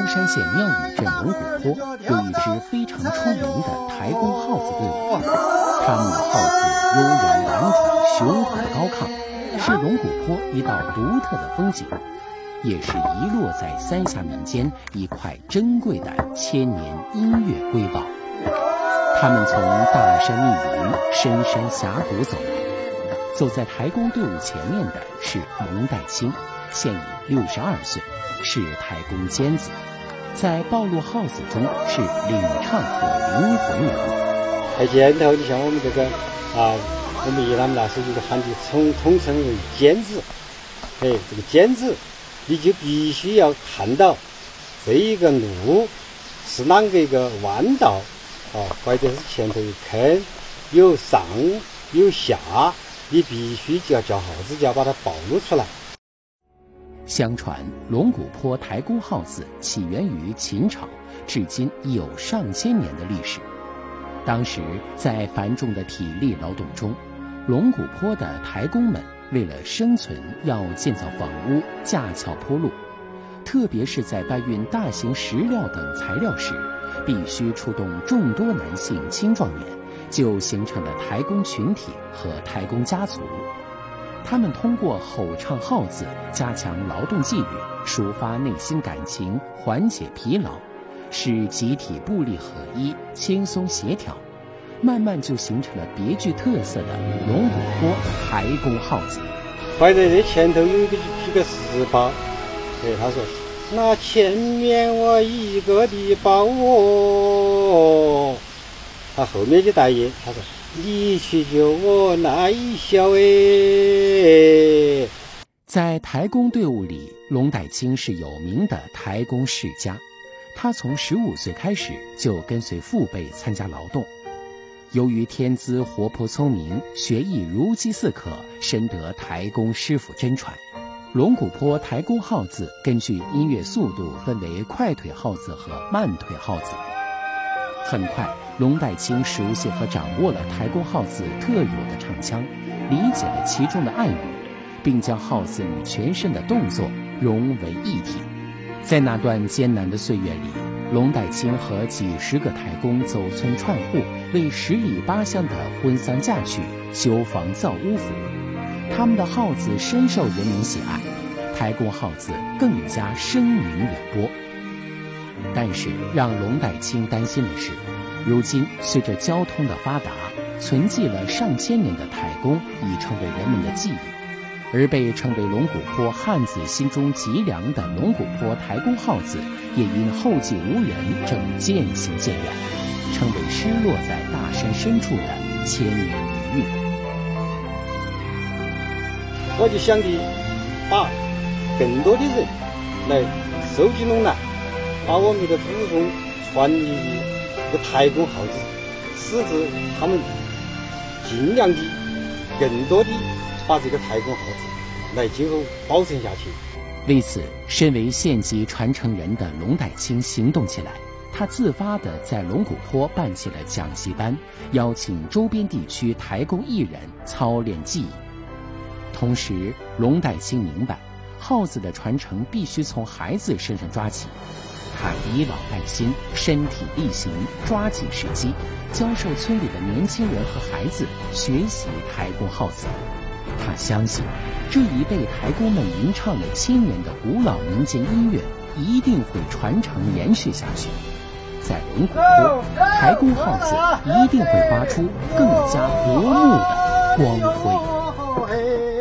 山县庙宇镇龙骨坡有一支非常出名的台公号子队伍，他们的号子悠扬婉转，雄浑高亢，是龙骨坡一道独特的风景，也是遗落在三峡民间一块珍贵的千年音乐瑰宝。他们从大山密云、深山峡谷走来，走在台公队伍前面的是龙代清，现已62岁，是台公尖子，在暴露号子中是领唱和灵魂人物。 台尖头，你像我们这个我们他们那时候就喊的统称为尖子。这个尖子，你就必须要看到这一个路是啷个一个弯道或者是前头有坑，有上有下，你必须就要叫号子，就要把它暴露出来。 相传龙骨坡台公号子起源于秦朝，至今已有上千年的历史。当时在繁重的体力劳动中，龙骨坡的台公们为了生存要建造房屋、架桥铺路，特别是在搬运大型石料等材料时，必须出动众多男性青壮年，就形成了台公群体和台公家族。他们通过吼唱号子加强劳动纪律，抒发内心感情，缓解疲劳，使集体步力合一，轻松协调，慢慢就形成了别具特色的龙骨坡台公号子。 怀在这前头有几个石包，他说那前面我一个的包哦，他后面就带音，他说你去救我那一笑哎。 在台公队伍里，龙代清是有名的台公世家，他从15岁开始就跟随父辈参加劳动。由于天资活泼聪明，学艺如饥似渴，深得台公师傅真传。龙骨坡台公号子根据音乐速度分为快腿号子和慢腿号子。很快，龙代清熟悉和掌握了台公号子特有的唱腔，理解了其中的暗语，并将号子与全身的动作融为一体。在那段艰难的岁月里，龙代清和几十个台公走村串户，为10里8乡的婚丧嫁娶修房造屋服。他们的号子深受人民喜爱，台公号子更加声名远播。但是让龙代清担心的是，如今随着交通的发达，存记了上千年的台公已成为人们的记忆，而被称为龙骨坡汉子心中脊梁的龙骨坡台公号子，也因后继无人正渐行渐远，成为失落在大山深处的千年遗韵。 我就想的把更多的人来收集拢来，把我们的祖宗传递的这个台公号子，使之他们尽量的更多的把这个台公号子来今后保存下去。 为此，身为县级传承人的龙代清行动起来，他自发地在龙骨坡办起了讲习班，邀请周边地区台公艺人操练技艺。同时，龙代清明白，号子的传承必须从孩子身上抓起。他以老带新，身体力行，抓紧时机，教授村里的年轻人和孩子学习台公号子。他相信，这一被台公们吟唱了千年的古老民间音乐一定会传承延续下去。在龙骨坡，台公号子一定会发出更加夺目的光辉。